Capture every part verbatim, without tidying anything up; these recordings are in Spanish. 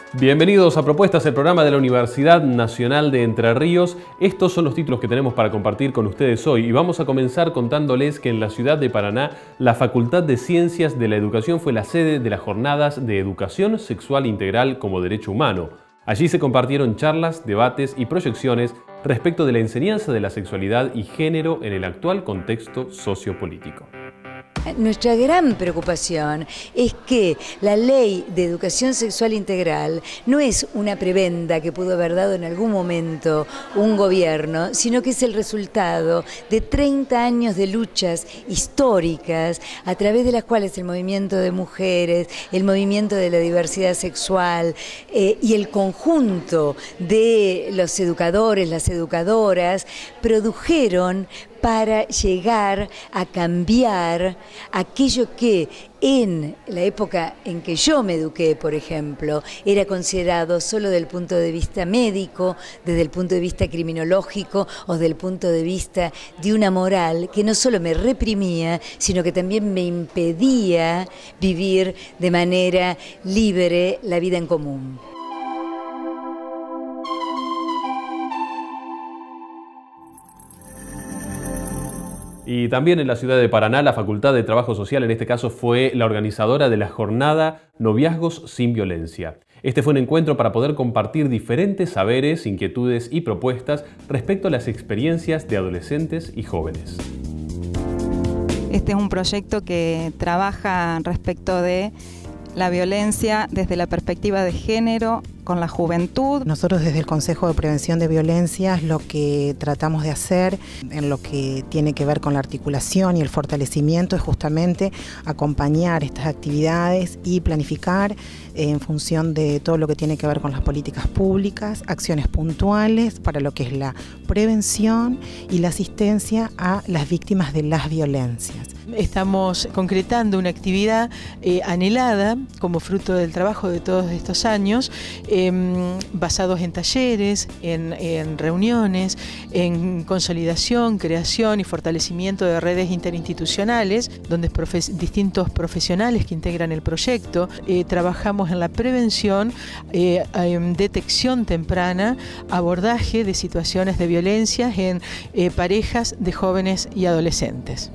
Bienvenidos a Propuestas, el programa de la Universidad Nacional de Entre Ríos. Estos son los títulos que tenemos para compartir con ustedes hoy y vamos a comenzar contándoles que en la ciudad de Paraná la Facultad de Ciencias de la Educación fue la sede de las jornadas de Educación Sexual Integral como Derecho Humano. Allí se compartieron charlas, debates y proyecciones respecto de la enseñanza de la sexualidad y género en el actual contexto sociopolítico. Nuestra gran preocupación es que la Ley de Educación Sexual Integral no es una prebenda que pudo haber dado en algún momento un gobierno, sino que es el resultado de treinta años de luchas históricas a través de las cuales el movimiento de mujeres, el movimiento de la diversidad sexual eh, y el conjunto de los educadores, las educadoras, produjeron para llegar a cambiar aquello que en la época en que yo me eduqué, por ejemplo, era considerado solo desde el punto de vista médico, desde el punto de vista criminológico o desde el punto de vista de una moral que no solo me reprimía, sino que también me impedía vivir de manera libre la vida en común. Y también en la ciudad de Paraná, la Facultad de Trabajo Social, en este caso, fue la organizadora de la jornada Noviazgos sin Violencia. Este fue un encuentro para poder compartir diferentes saberes, inquietudes y propuestas respecto a las experiencias de adolescentes y jóvenes. Este es un proyecto que trabaja respecto de la violencia desde la perspectiva de género con la juventud. Nosotros desde el Consejo de Prevención de Violencias lo que tratamos de hacer en lo que tiene que ver con la articulación y el fortalecimiento es justamente acompañar estas actividades y planificar en función de todo lo que tiene que ver con las políticas públicas, acciones puntuales para lo que es la prevención y la asistencia a las víctimas de las violencias. Estamos concretando una actividad eh, anhelada como fruto del trabajo de todos estos años, eh, basados en talleres, en, en reuniones, en consolidación, creación y fortalecimiento de redes interinstitucionales, donde profe- distintos profesionales que integran el proyecto, eh, trabajamos en la prevención, eh, en detección temprana, abordaje de situaciones de violencia en eh, parejas de jóvenes y adolescentes.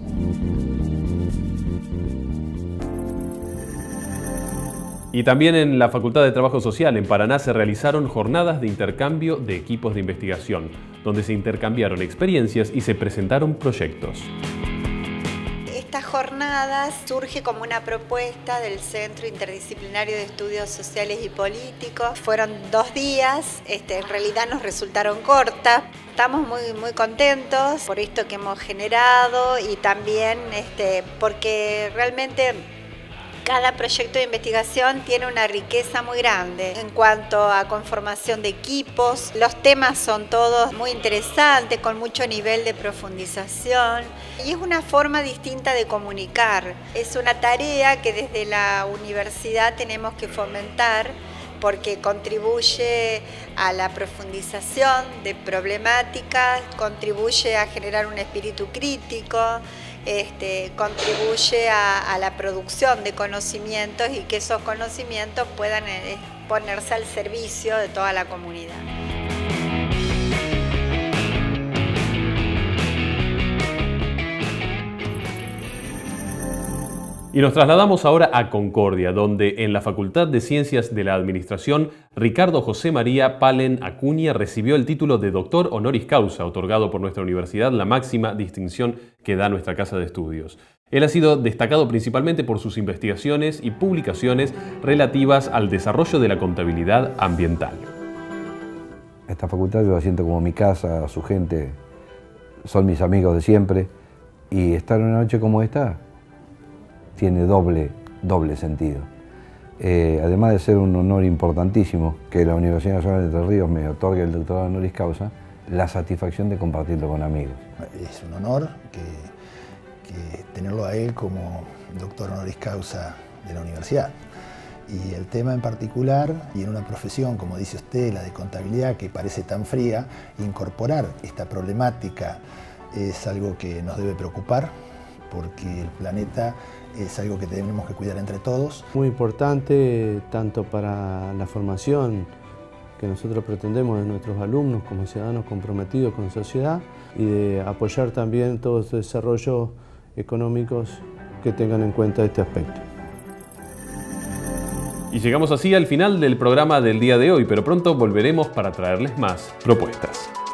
Y también en la Facultad de Trabajo Social en Paraná se realizaron jornadas de intercambio de equipos de investigación, donde se intercambiaron experiencias y se presentaron proyectos. Esta jornada surge como una propuesta del Centro Interdisciplinario de Estudios Sociales y Políticos. Fueron dos días, este, en realidad nos resultaron cortas. Estamos muy, muy contentos por esto que hemos generado y también este, porque realmente cada proyecto de investigación tiene una riqueza muy grande en cuanto a conformación de equipos. Los temas son todos muy interesantes, con mucho nivel de profundización y es una forma distinta de comunicar. Es una tarea que desde la universidad tenemos que fomentar porque contribuye a la profundización de problemáticas, contribuye a generar un espíritu crítico, Este, contribuye a, a la producción de conocimientos y que esos conocimientos puedan eh, ponerse al servicio de toda la comunidad. Y nos trasladamos ahora a Concordia, donde en la Facultad de Ciencias de la Administración, Ricardo José María Palen Acuña recibió el título de Doctor Honoris Causa, otorgado por nuestra universidad, la máxima distinción que da nuestra casa de estudios. Él ha sido destacado principalmente por sus investigaciones y publicaciones relativas al desarrollo de la contabilidad ambiental. Esta facultad yo la siento como mi casa, su gente son mis amigos de siempre, y estar una noche como esta tiene doble, doble sentido. Eh, además de ser un honor importantísimo que la Universidad Nacional de Entre Ríos me otorgue el doctorado honoris causa, la satisfacción de compartirlo con amigos. Es un honor que, que tenerlo a él como doctor honoris causa de la universidad. Y el tema en particular, y en una profesión, como dice usted, la de contabilidad, que parece tan fría, incorporar esta problemática es algo que nos debe preocupar, porque el planeta es algo que tenemos que cuidar entre todos. Muy importante tanto para la formación que nosotros pretendemos de nuestros alumnos como ciudadanos comprometidos con la sociedad y de apoyar también todos los desarrollos económicos que tengan en cuenta este aspecto. Y llegamos así al final del programa del día de hoy, pero pronto volveremos para traerles más propuestas.